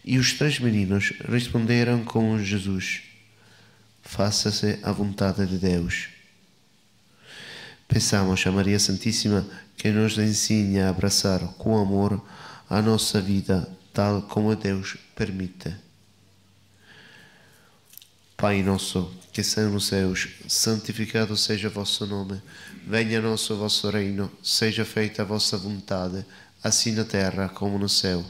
E os três meninos responderam com Jesus: faça-se a vontade de Deus. Peçamos a Maria Santíssima que nos ensine a abraçar com amor a nossa vida, tal como Deus permite. Pai nosso, que estás nos céus, santificado seja o vosso nome. Venha a nós o vosso reino, seja feita a vossa vontade, assim na terra como no céu.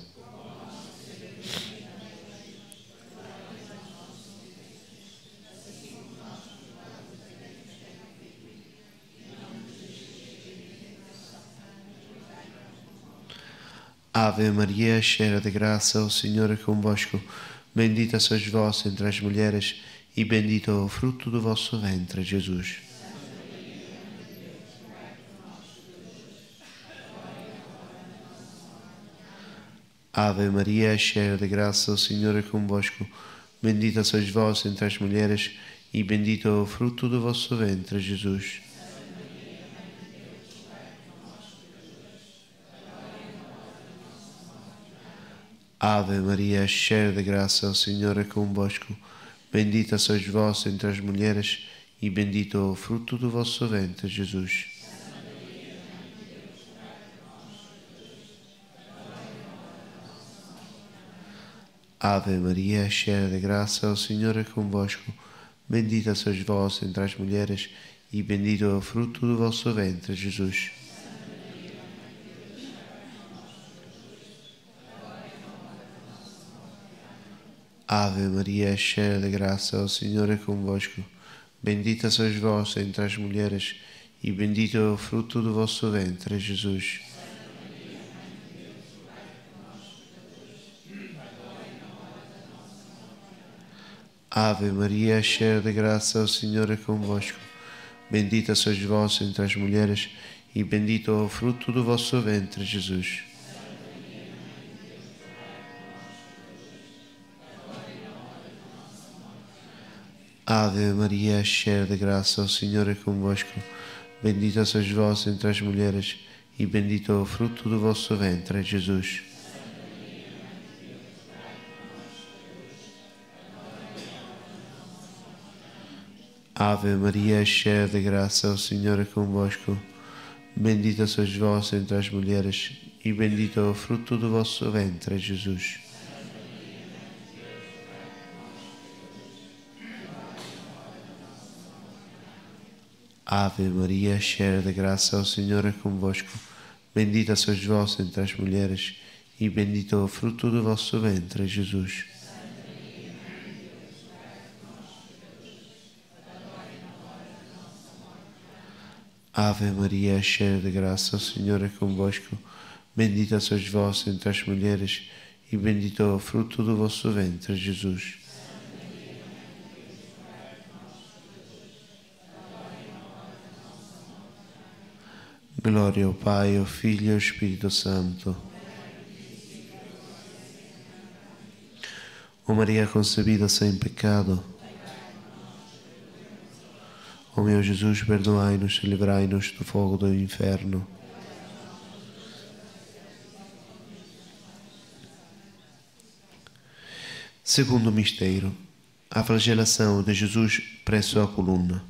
Ave Maria, cheia de graça, o Senhor é convosco. Bendita sois vós entre as mulheres, e bendito é o fruto do vosso ventre, Jesus. Ave Maria, cheia de graça, o Senhor é convosco. Bendita sois vós entre as mulheres, e bendito é o fruto do vosso ventre, Jesus. Ave Maria, cheia de graça, o Senhor é convosco. Bendita sois vós entre as mulheres, e bendito é o fruto do vosso ventre, Jesus. Ave Maria, cheia de graça, o Senhor é convosco. Bendita sois vós entre as mulheres, e bendito é o fruto do vosso ventre, Jesus. Ave Maria, cheia de graça, o Senhor é convosco. Bendita sois vós entre as mulheres, e bendito é o fruto do vosso ventre, Jesus. Ave Maria, cheia de graça, o Senhor é convosco. Bendita sois vós entre as mulheres, e bendito é o fruto do vosso ventre, Jesus. Ave Maria, cheia de graça, o Senhor é convosco. Bendita sois vós entre as mulheres, e bendito é o fruto do vosso ventre, Jesus. Ave Maria, cheia de graça, o Senhor é convosco. Bendita sois vós entre as mulheres, e bendito é o fruto do vosso ventre, Jesus. Ave Maria, cheia de graça, o Senhor é convosco. Bendita sois vós entre as mulheres, e bendito é o fruto do vosso ventre, Jesus. Ave Maria, cheia de graça, o Senhor é convosco. Bendita sois vós entre as mulheres, e bendito é o fruto do vosso ventre, Jesus. Glória ao Pai, ao Filho e ao Espírito Santo. Ó Maria concebida sem pecado, ó meu Jesus, perdoai-nos e livrai-nos do fogo do inferno. Segundo mistério, a flagelação de Jesus preso à coluna.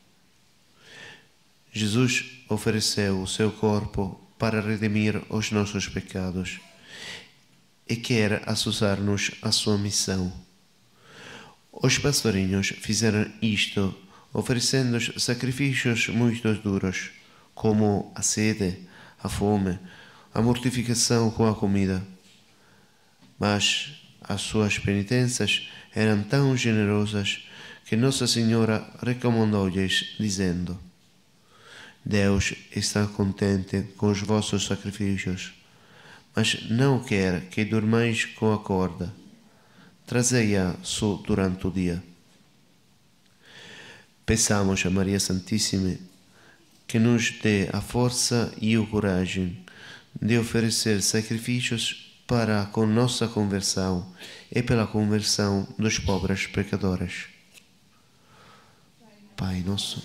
Jesus ofereceu o seu corpo para redimir os nossos pecados e quer associar-nos à sua missão. Os pastorinhos fizeram isto oferecendo sacrifícios muito duros, como a sede, a fome, a mortificação com a comida. Mas as suas penitências eram tão generosas que Nossa Senhora recomendou-lhes, dizendo: Deus está contente com os vossos sacrifícios, mas não quer que durmais com a corda. Trazei-a só durante o dia. Peçamos a Maria Santíssima que nos dê a força e a coragem de oferecer sacrifícios para a nossa conversão e pela conversão dos pobres pecadores. Pai nosso,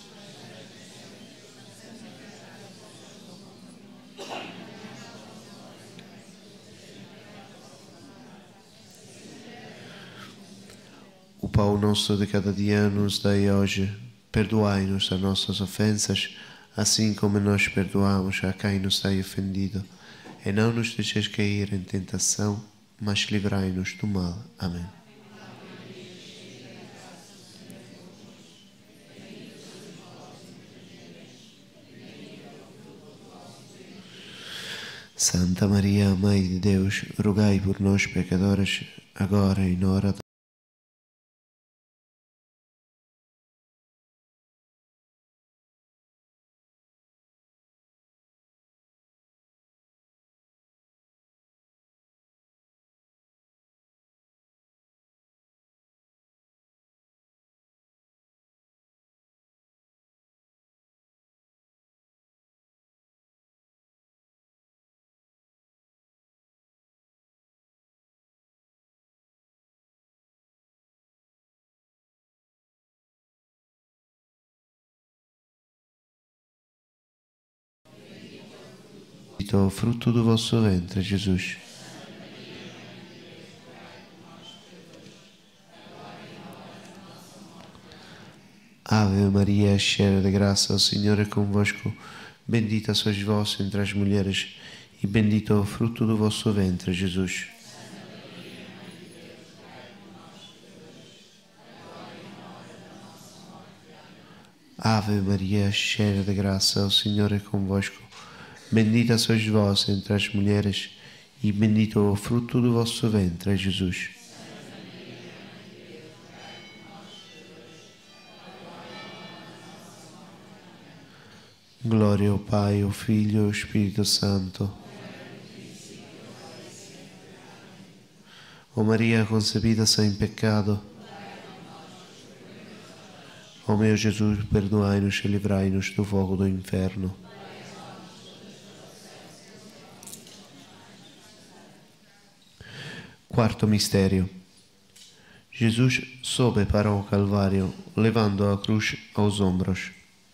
pão nosso de cada dia nos dai hoje. Perdoai-nos as nossas ofensas, assim como nós perdoamos a quem nos tem ofendido. E não nos deixeis cair em tentação, mas livrai-nos do mal. Amém. Santa Maria, Mãe de Deus, rogai por nós, pecadores, agora e na hora da... Bendito o fruto do vosso ventre, Jesus. Ave Maria, cheia de graça, o Senhor é convosco. Bendita sois vós entre as mulheres, e bendito é o fruto do vosso ventre, Jesus. Ave Maria, cheia de graça, o Senhor é convosco. Bendita sois vós entre as mulheres, e bendito é o fruto do vosso ventre, Jesus. Glória ao Pai, ao Filho e ao Espírito Santo. Ó Maria concebida sem pecado, ó meu Jesus, perdoai-nos e livrai-nos do fogo do inferno. Quarto mistério. Jesus sobe para o Calvário, levando a cruz aos ombros.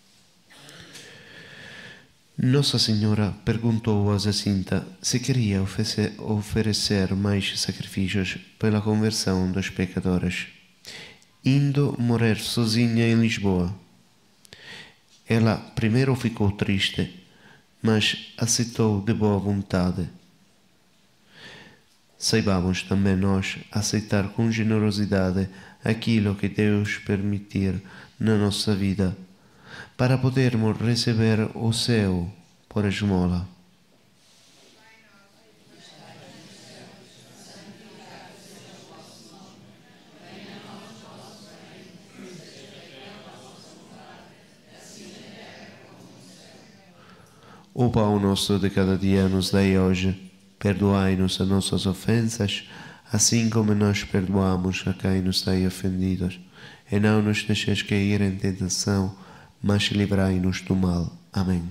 Nossa Senhora perguntou a Jacinta se queria oferecer mais sacrifícios pela conversão dos pecadores, indo morrer sozinha em Lisboa. Ela primeiro ficou triste, mas aceitou de boa vontade. Saibamos também nós aceitar com generosidade aquilo que Deus permitir na nossa vida, para podermos receber o céu por esmola. O pão nosso de cada dia nos dai hoje. Perdoai-nos as nossas ofensas, assim como nós perdoamos a quem nos tem ofendido. E não nos deixeis cair em tentação, mas livrai-nos do mal. Amém.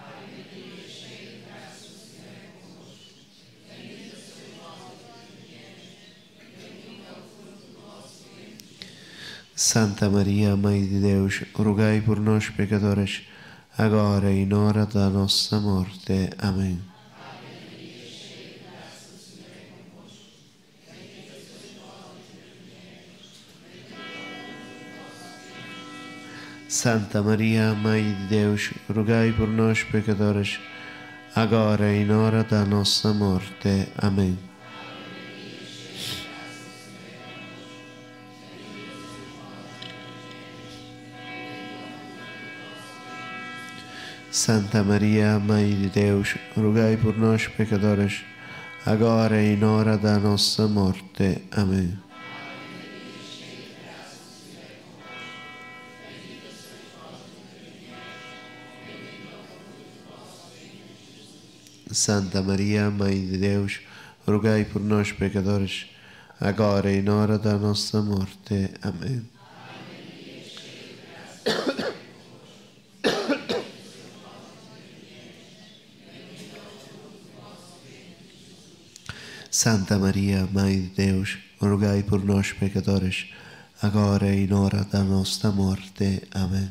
Santa Maria, Mãe de Deus, rogai por nós, pecadores, agora e na hora da nossa morte. Amém. Santa Maria, Mãe de Deus, rogai por nós, pecadores, agora e na hora da nossa morte. Amém. Santa Maria, Mãe de Deus, rogai por nós, pecadores, agora e na hora da nossa morte. Amém. Santa Maria, Mãe de Deus, rogai por nós, pecadores, agora e na hora da nossa morte. Amém. Santa Maria, Mãe de Deus, rogai por nós, pecadores, agora e na hora da nossa morte. Amém.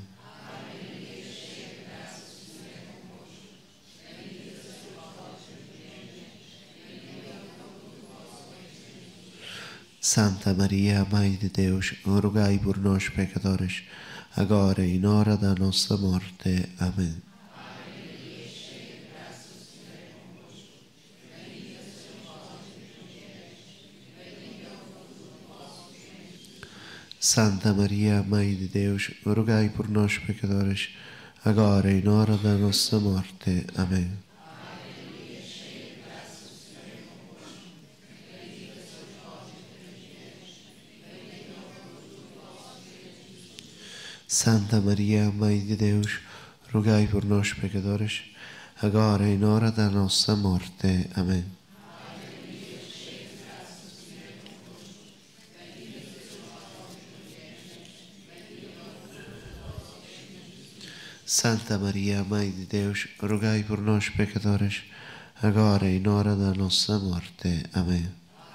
Santa Maria, Mãe de Deus, rogai por nós, pecadores, agora e na hora da nossa morte. Amém. Santa Maria, Mãe de Deus, rogai por nós, pecadores, agora e na hora da nossa morte. Amém. Santa Maria, Mãe de Deus, rogai por nós, pecadores, agora e na hora da nossa morte. Amém. Santa Maria, Mãe de Deus, rogai por nós, pecadores, agora e na hora da nossa morte. Amém.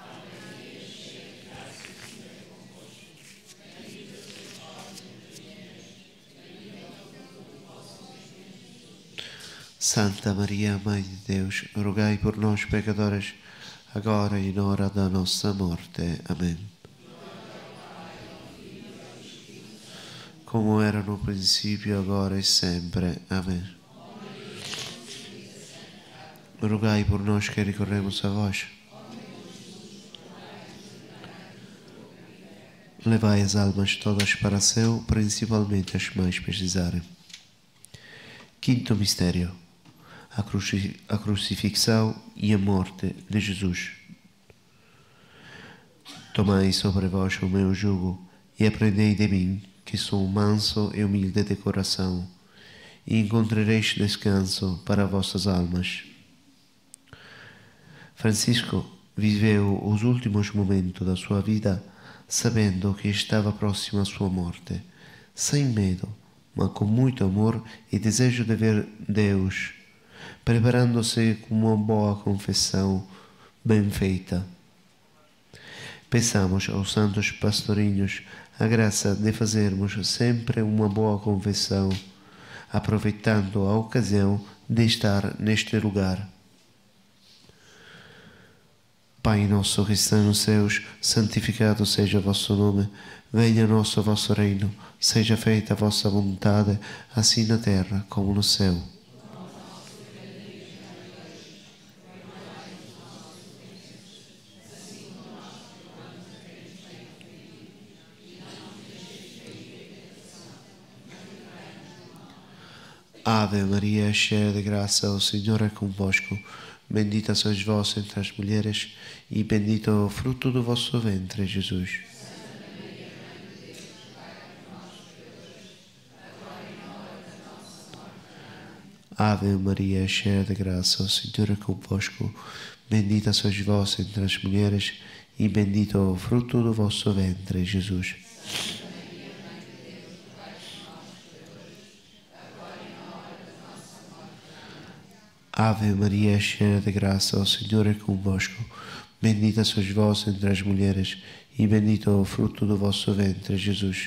Santa Maria, Mãe de Deus, rogai por nós, pecadores, agora e na hora da nossa morte. Amém. Como era no princípio, agora e sempre. Amém. Rogai por nós que ricorremos a vós. Levai as almas todas para o céu, principalmente as que mais precisarem. Quinto mistério: a crucifixão e a morte de Jesus. Tomai sobre vós o meu jugo e aprendei de mim, que sou manso e humilde de coração, e encontrareis descanso para vossas almas. Francisco viveu os últimos momentos da sua vida sabendo que estava próximo à sua morte, sem medo, mas com muito amor e desejo de ver Deus, preparando-se com uma boa confissão bem feita. Peçamos aos santos pastorinhos a graça de fazermos sempre uma boa confissão, aproveitando a ocasião de estar neste lugar. Pai nosso que está nos céus, santificado seja o vosso nome, venha o vosso reino, seja feita a vossa vontade, assim na terra como no céu. Ave Maria, cheia de graça, o Senhor é convosco. Bendita sois vós entre as mulheres, e bendito é o fruto do vosso ventre, Jesus. Ave Maria, cheia de graça, o Senhor é convosco. Bendita sois vós entre as mulheres, e bendito é o fruto do vosso ventre, Jesus. Ave Maria, cheia de graça, o Senhor é convosco. Bendita sois vós entre as mulheres, e bendito é o fruto do vosso ventre, Jesus.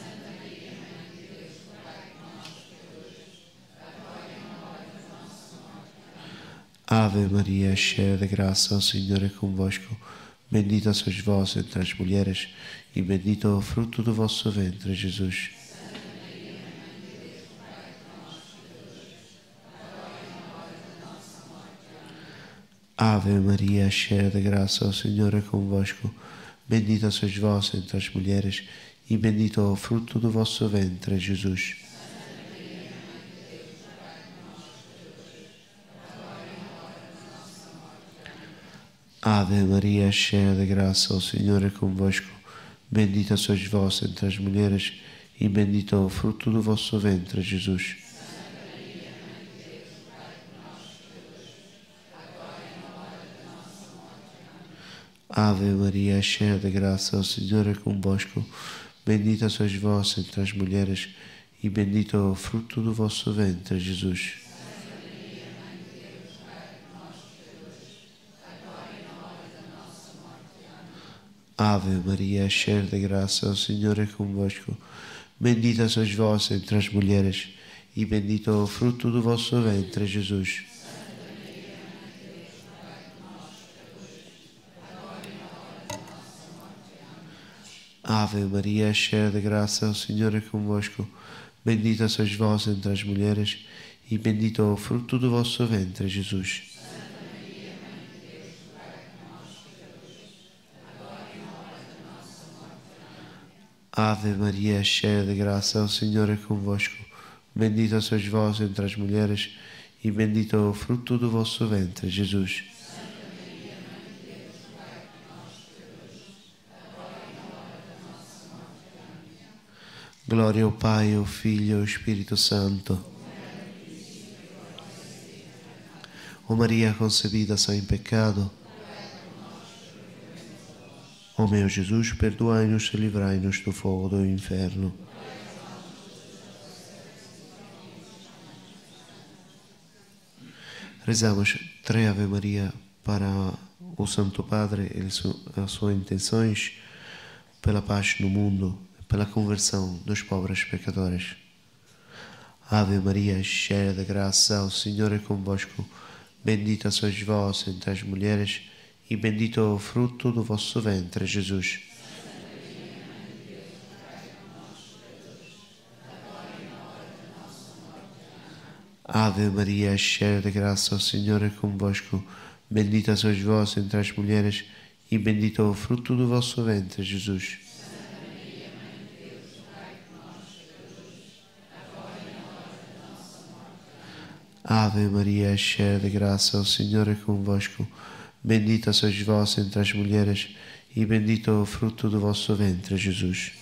Ave Maria, cheia de graça, o Senhor é convosco. Bendita sois vós entre as mulheres, e bendito é o fruto do vosso ventre, Jesus. Ave Maria, cheia de graça, o Senhor é convosco. Bendita sois vós entre as mulheres, e bendito é o fruto do vosso ventre, Jesus. Ave Maria, cheia de graça, o Senhor é convosco. Bendita sois vós entre as mulheres, e bendito é o fruto do vosso ventre, Jesus. Ave Maria, cheia de graça, o Senhor é convosco. Bendita sois vós entre as mulheres, e bendito é o fruto do vosso ventre, Jesus. Ave Maria, cheia de graça, o Senhor é convosco. Bendita sois vós entre as mulheres, e bendito é o fruto do vosso ventre, Jesus. Ave Maria, cheia de graça, o Senhor é convosco. Bendita sois vós entre as mulheres, e bendito é o fruto do vosso ventre, Jesus. Ave Maria, cheia de graça, o Senhor é convosco. Bendita sois vós entre as mulheres, e bendito é o fruto do vosso ventre, Jesus. Glória ao Pai, ao Filho e ao Espírito Santo. Ó Maria concebida sem pecado, ó meu Jesus, perdoai-nos e livrai-nos do fogo do inferno. Rezamos 3 Ave Maria para o Santo Padre e as suas intenções, pela paz no mundo, pela conversão dos pobres pecadores. Ave Maria, cheia de graça, o Senhor é convosco. Bendita sois vós entre as mulheres, e bendito é o fruto do vosso ventre, Jesus. Ave Maria, cheia de graça, o Senhor é convosco. Bendita sois vós entre as mulheres, e bendito é o fruto do vosso ventre, Jesus. Ave Maria, cheia de graça, o Senhor é convosco. Bendita sois vós entre as mulheres, e bendito é o fruto do vosso ventre, Jesus.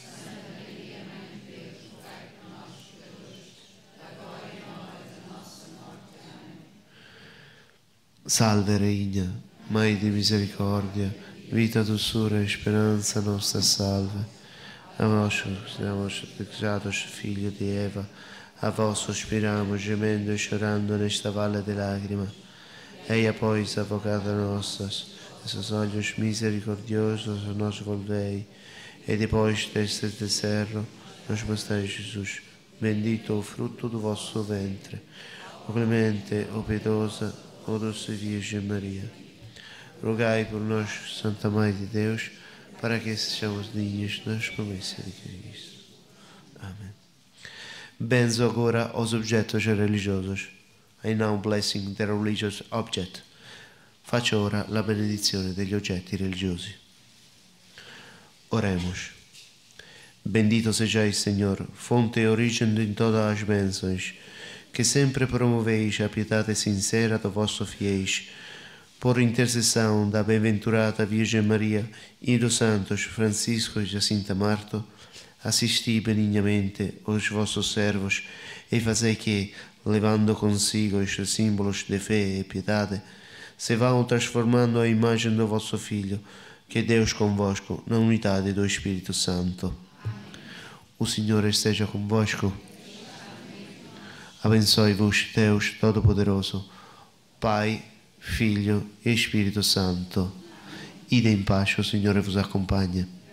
Salve Rainha, Mãe di misericórdia, vita, doçura e esperança nossa, salve. A vós, os desejados filho de Eva, a vós suspiramos, gemendo e chorando nesta vale de lágrima. Eia, pois, avogada nossas, esses olhos misericordiosos a nós volvei, e depois deste deserto nos mostrai Jesus, bendito o fruto do vosso ventre. O clemente, o piedosa, ó doce Virgem Maria, rogai por nós, Santa Mãe de Deus, para que sejamos dignos das promessas de Cristo. Amém. Benzo agora aos objetos religiosos. I now blessing the religious object. Faccio ora la benedizione degli oggetti religiosi. Oremos. Bendito sejais, Senhor, fonte e origem de todas as bênçãos, que sempre promoveis a piedade sincera do vosso fiéis, por intercessão da bem-aventurada Virgem Maria e dos santos Francisco e Jacinta Marto, assisti benignamente os vossos servos e fazei que, levando consigo estes símbolos de fé e piedade, se vão transformando a imagem do vosso Filho, que Deus convosco, na unidade do Espírito Santo. O Senhor esteja convosco. Abençoe-vos, Deus Todo-Poderoso, Pai, Filho e Espírito Santo. Ide em paz, o Senhor vos acompanhe.